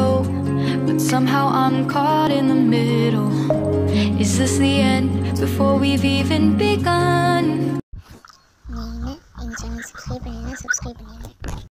go, but somehow I'm caught in the middle. Is this the end before we've even begun? Nina, and jangan subscribe Nina.